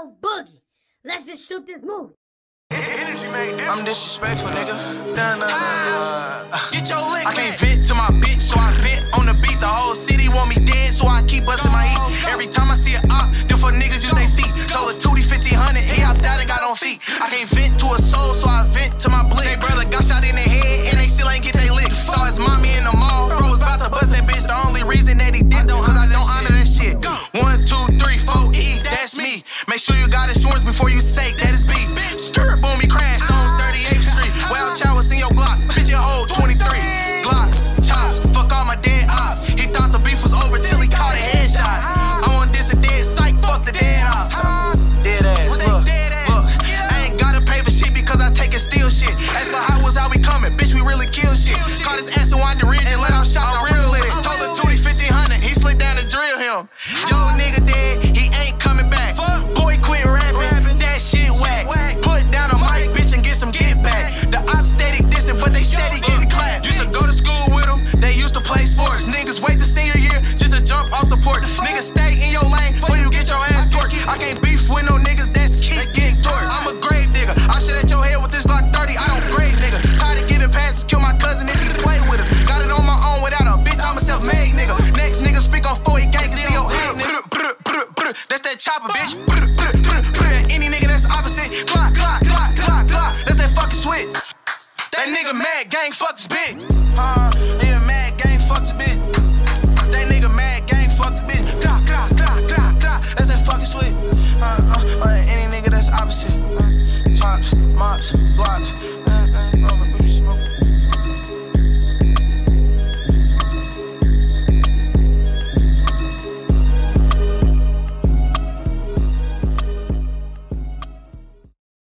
Yo, Boogie, let's just shoot this movie. I'm disrespectful, nigga. Get your lick. I can't vent to my bitch, so I vent on the beat. The whole city want me dead, so I keep busting my heat. Every time I see an op, them for niggas use they feet. Told a Tootie 1500, he hopped out and got on feet. I can't vent to a soul, so I vent to my blick. They brother got shot in the head, and they still ain't get they lick. Saw his mommy in the mall, bro was about to bust that bitch. The only reason that he didn't, cause I don't honor that shit. 1, 2, 3, 4, E, that's me. Make sure you got insurance before you say that is beef. Skirt, boom, he crashed on 38th Street. Wild child was in your Glock, bitch, your whole 23. Glocks, chops, fuck all my dead ops. He thought the beef was over till he caught a headshot. I want this a dead psych, fuck the dead ops. Dead ass, look, I ain't gotta pay for shit because I take and steal shit. Ask the how was how we coming, bitch, we really kill shit. Caught his ass and wind the ridge and let out shots, I real lit. Told the Tootie 1500, he slid down to drill him. Yo, nigga dead, he ain't coming back. Boy, quit rapping, that shit whack. Put down a mic, bitch, and get some get back. The ops steady dissing, but they steady getting clapped. Used to go to school with them, they used to play sports. Niggas wait the senior year just to jump off the porch. Niggas stay in your lane before you get your ass torqued. I can't beef with no niggas that's keep getting torqued. I'm a grave nigga, I shit at your head with this Glock 30, I don't grave nigga. Tired of giving passes, kill my cousin if he play with us. Got it on my own without a bitch, I'm a self-made nigga. Next nigga speak on 4, he can't get your head nigga. That's that chopper, bitch. Any nigga that's opposite, clock. That's that fucking switch. That nigga mad gang fuck this bitch. Nigga mad gang fuck this bitch.